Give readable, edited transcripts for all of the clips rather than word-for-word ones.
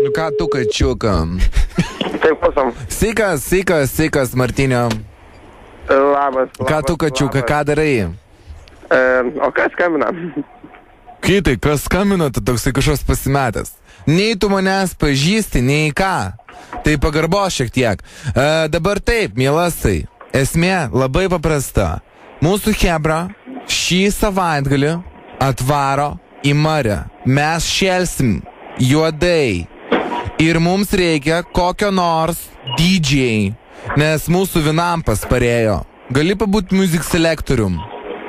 Ką tu, kačiukam? Taip, klausom. Sveikas, Martinio. Labas. Ką tu, kačiuka, ką darai? O kas skambina? Kitai, kas skambina, tu toksai kažkoks pasimetęs. Nei tu manęs pažįsti, nei ką. Tai pagarbos šiek tiek. Dabar taip, mielasai. Esmė labai paprasta. Mūsų chebra šį savaitgalį atvaro į Marę. Mes šelsim juodai. Ir mums reikia kokio nors DJ, nes mūsų Vinampas parėjo. Gali pabūti music selectorium.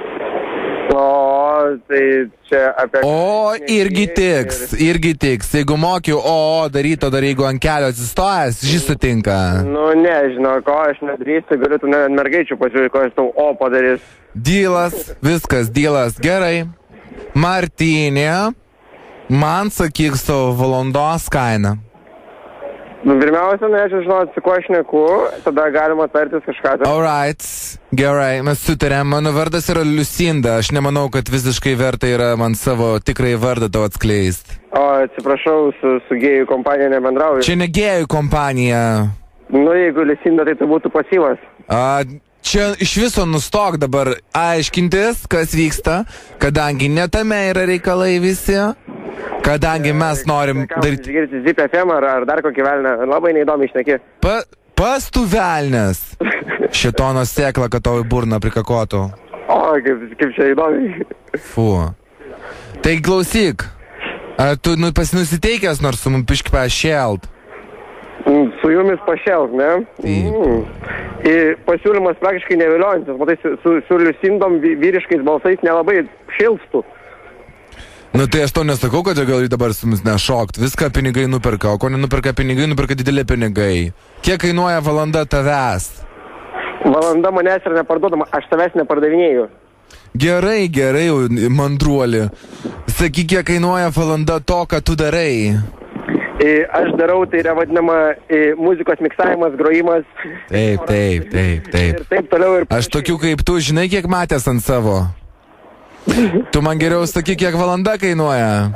O, tai čia apie... O, irgi tiks. Jeigu moki daryto dar jeigu ant kelio atsistojęs, šis sutinka. Nu, nežinau, ko aš nedarysiu, galiu tu mergaičių pasiūlyti, ko aš tau padarys. Viskas, dylas, gerai. Martinė, man sakyk savo valandos kainą. Nu, pirmiausia, norėčiau žinoti, su kuo aš neku, tada galima tartis kažką. Alright, gerai, mes sutarėm, mano vardas yra Lucinda, aš nemanau, kad visiškai verta yra man savo tikrai vardą tau atskleisti. O, atsiprašau, su gėjų kompanija nebendrauju. Čia ne gėjų kompanija. Nu, jeigu Lucinda, tai tu būtų pasyvas. Čia iš viso nustok dabar aiškintis, kas vyksta, kadangi netame yra reikalai visi. Kadangi mes norim daryti... Išgirsti Zip FM ar dar kokį velnę, labai neįdomi išneki. Pas tu velnės. Šitono sėkla, kad tau į burną prikakotų. O, kaip čia įdomi. Fu. Tai klausyk, ar tu pasinusiteikęs nors su mum piški pašėlt? Su jumis pašėlt, ne? Taip. Pasiūlymas praktiškai neviliojantis, matai, su Lucindom vyriškais balsais nelabai šilstų. Nu tai aš to nesakau, kad gal dabar su mumis nešokt. Viską pinigai nuperka, o ko nenuperka pinigai, nuperka dideli pinigai. Kiek kainuoja valanda tavęs? Valanda manęs yra neparduodama, aš tavęs nepardavinėju. Gerai, mandruoli. Sakyk, kiek kainuoja valanda to, ką tu darai? Aš darau, tai yra vadinama muzikos miksavimas, grojimas. Taip. Ir taip toliau ir... Aš tokių kaip tu, žinai, kiek matęs ant savo? Tu man geriau sakyk, kiek valanda kainuoja.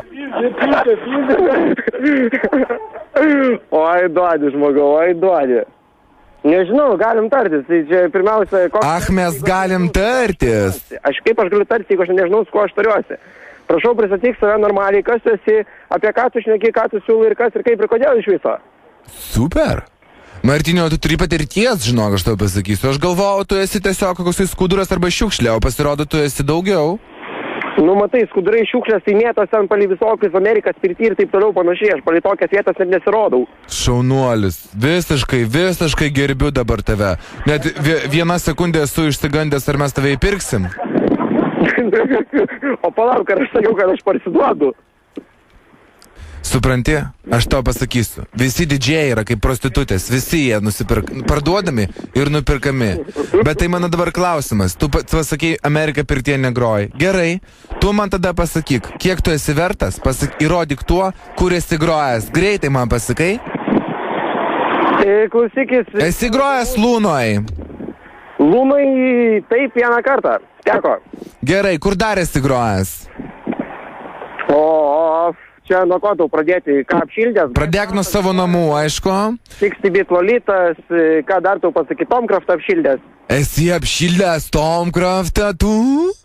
Oi, duodi, žmogau, oi, duodi. Nežinau, galim tartis. Tai čia pirmiausia... Mes galim tartis. Aš galiu tartis, jeigu aš nežinau, su kuo aš tariuosi. Prašau, pristatyk save normaliai, kas tu esi, apie ką tu šneki, ką tu siūlai ir kas ir kaip ir kodėl iš viso. Super. Martinio, tu turi patirties, žinok, aš tau pasakysiu. Aš galvojau, tu esi tiesiog koks skuduras arba šiukšlė, o pasirodo, tu esi daugiau. Nu, matai, skudurai šiukšlės, tai mėtos ten palį visokius Amerikas pirti ir taip toliau panašiai. Aš palį tokias vietas net nesirodau. Šaunuolis. Visiškai gerbiu dabar tave. Net vieną sekundę esu išsigandęs, ar mes tave įpirksim. O palauk, ar aš sakiau, kad aš parsiduodu. Supranti, aš tau pasakysiu. Visi didžiai yra kaip prostitutės. Visi jie parduodami ir nupirkami. Bet tai mano dabar klausimas. Tu pasakei, Amerika pirtie negroji. Gerai, tu man tada pasakyk, kiek tu esi vertas. Įrodyk tuo, kur esi grojęs. Greitai man pasakai. Klausykis. Esi grojęs Lūnoj. Lūnoj taip vieną kartą. Teko. Gerai, kur dar esi grojęs? Čia nuo ko tau pradėti, ką apšildęs? Pradėk nuo savo namų, aišku. 60 Lolitas, ką dar tau pasakyti, Tomcraftą apšildęs? Esi apšildęs Tomcraftą, tu?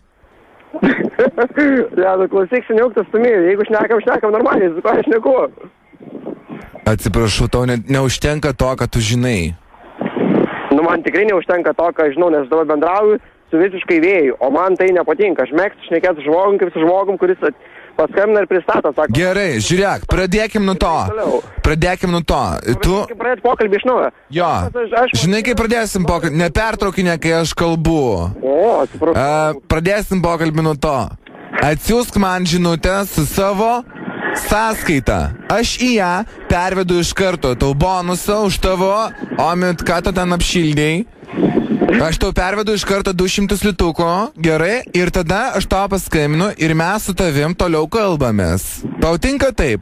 Klausyk, seniauktas stumį, jeigu šnekam normaliai, su ko aš šneku. Atsiprašau, tau neužtenka to, ką tu žinai. Nu, man tikrai neužtenka to, ką žinau, nes dabar bendrauju su visiškai vėju, o man tai nepatinka. Aš mėgstu šnekėti su žmogum, kaip su žmogum, kuris paskambina ir pristato, sako. Gerai, žiūrėk, pradėkim nuo to. Tu... Pradėti pokalbį iš naujo. Jo, žinai, kaip pradėsim pokalbį, nepertraukinė, kai aš kalbu. Pradėsim pokalbį nuo to. Atsiųsk man žinutę su savo sąskaita. Aš į ją pervedu iš karto tau bonusą už tavo, ką tu ten apšildėjai. Aš tau pervedu iš karto 200 litukų, gerai, ir tada aš tau paskambinu ir mes su tavim toliau kalbamės. Tau tinka taip?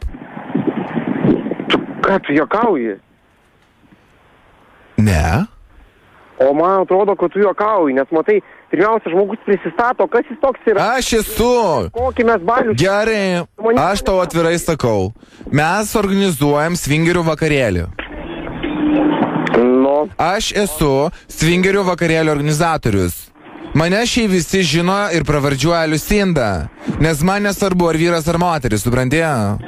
Ką tu juokauji? Ne. O man atrodo, kad tu juokauji, nes matai, pirmiausia, žmogus prisistato, kas jis toks yra. Aš esu. Kokį mes balių. Gerai, aš tau atvirai sakau. Mes organizuojam svingerių vakarėlį. Nu. Aš esu svingerių vakarėlio organizatorius. Mane šiai visi žino ir pravardžiuoja Liucinda. Nes man nesvarbu, ar vyras ar moteris, suprantėjo?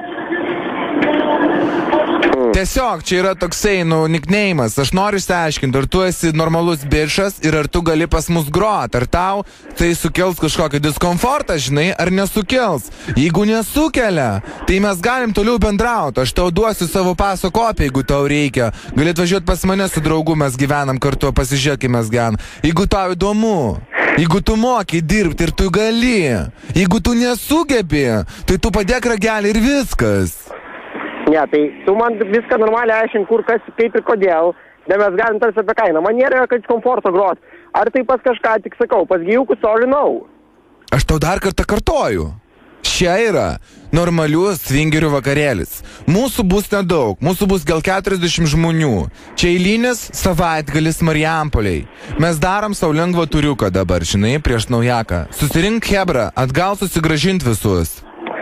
Tiesiog čia yra toksai, nickname'as. Aš noriu išsiaiškinti, ar tu esi normalus bičas ir ar tu gali pas mus grot. Ar tau tai sukels kažkokį diskomfortą, žinai, ar nesukels. Jeigu nesukelia, tai mes galim toliau bendrauti. Aš tau duosiu savo paso kopiją, jeigu tau reikia. Gali atvažiuoti pas mane su draugu, mes gyvenam kartu, pasižiūrėk, kaip mes gyvenam. Jeigu tau įdomu, jeigu tu moki dirbti ir tu gali, jeigu tu nesugebi, tai tu padėk ragelį ir viskas. Ne, tai tu man viską normaliai aiškink, kur, kas, kaip ir kodėl, ne mes galim tarsi apie kainą. Man nėra jokio komforto grot. Ar tai pas kažką, tik sakau, pas gyvukus solinau. Aš tau dar kartą kartoju. Šia yra normalių svingerių vakarėlis. Mūsų bus nedaug, mūsų bus gal 40 žmonių. Čia eilinis savaitgalis Mariampoliai. Mes darom sau lengvą turiuką dabar, žinai, prieš naujaką. Susirink Hebra, atgal susigražint visus.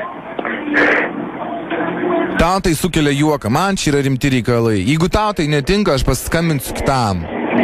Tau tai sukelia juoką, man čia yra rimti reikalai. Jeigu tau tai netinka, aš pasiskambinsiu kitam.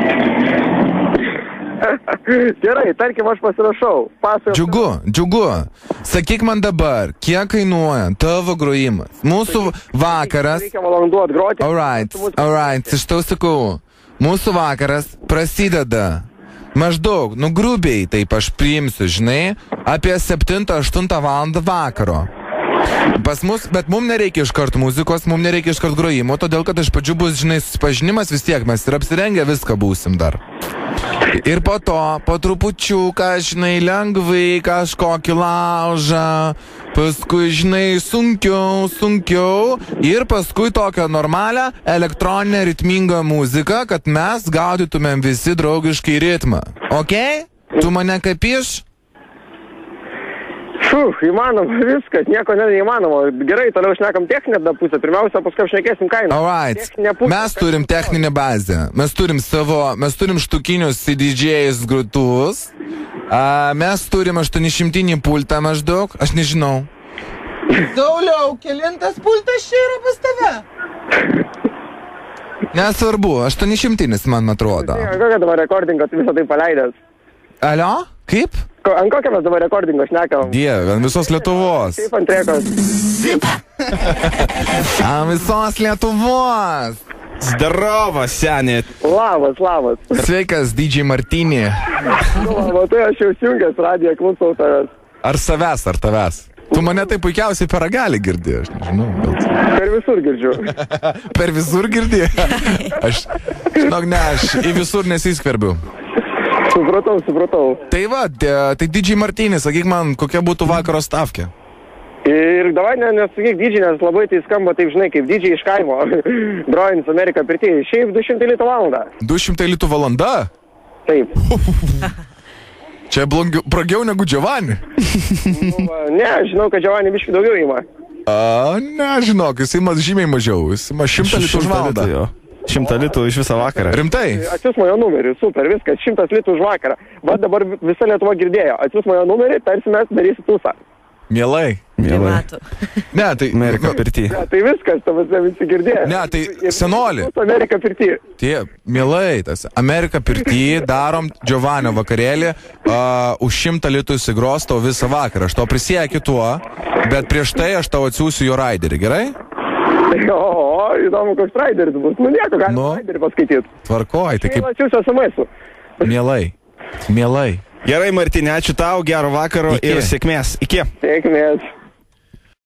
Gerai, tarkim, aš pasirašau. Džiugu. Sakyk man dabar, kiek kainuoja tavo grojimas? Mūsų vakaras... Reikia valandų atgroti. Alright, aš tau sakau. Mūsų vakaras prasideda maždaug, grubiai taip aš priimsiu, žinai, apie 7-8 valandą vakaro. Pas mus, bet mums nereikia iškart muzikos, mums nereikia iškart grojimo, todėl kad iš pradžių bus, žinai, susipažinimas vis tiek, mes ir apsirengę viską būsim dar. Ir po to, po trupučiuką, žinai, lengvai kažkokį laužą, paskui, žinai, sunkiau ir paskui tokią normalią elektroninę ritmingą muziką, kad mes gaudytumėm visi draugiškai ritmą. Ok? Tu mane kapiš? Įmanoma, viskas, nieko neįmanoma. Gerai, toliau šnekam techninę pusę. Pirmiausia, paskui šnekėsim kainą. Alright, mes turim techninę bazę. Mes turim štukinius CDJs grotuvus. Mes turim 800 pultą maždaug. Aš nežinau. Sauliau, kelintas pultas čia yra pas tave? Nesvarbu, 800 man atrodo. Kokia dabar rekordinga, tu visą tai paleidęs? Alio? Kaip? Ant kokią mes dabar rekordingo šnekam? Dieve, ant visos Lietuvos. Taip, ant rekos. Ant visos Lietuvos. Zdarovo, senė. Labas. Sveikas, DJ Martinį. Tai aš jau siungęs radiją, klausau tavęs. Ar savęs, ar tavęs? Tu mane tai puikiausiai per ragelį girdi, aš nežinau. Per visur girdžiu. Per visur girdi? Aš, žinok, ne, aš į visur nesiskverbiu. Supratau. Tai va, tai DJ Martinį, sakyk man, kokia būtų vakaro stavkė? Ir davai nesakyk DJ, nes labai tai skamba taip, žinai, kaip DJ iš kaimo. Grojant Amerika pirtį. Šiaip 200 litų valandą. 200 litų valanda? Taip. Čia brangiau negu Giovanni. Ne, žinau, kad Giovanni biškai daugiau ima. Ne, žinok, jis ima žymiai mažiau. Jis ima 100 litų už valandą. 100 litų iš visą vakarą. Rimtai? Atsiūs mano numerį, super, viskas, 100 litų už vakarą. Va dabar visa Lietuva girdėjo. Atsiūs mano numerį, tarsi mes darysi tūsą. Mielai. Ne, tai... Amerika pirtį. Ne, tai viskas, tavas visi girdėjo. Ne, tai senoli. Amerika pirtį. Tie, mielai, tas Amerika pirtį, darom Giovanio vakarėlį, už 100 litų įsigros tau visą vakarą. Aš tau prisiekiu tuo, bet prieš tai aš tau atsiųsiu jo raiderį, gerai? O, įdomu, koks raideris bus. Nieko, galima raiderį paskaityti. Tvarkoj, tai kaip... Ačiūsiu SMS-u. Mielai. Gerai, Martinė, ačiū tau, gero vakaro ir sėkmės. Iki. Sėkmės.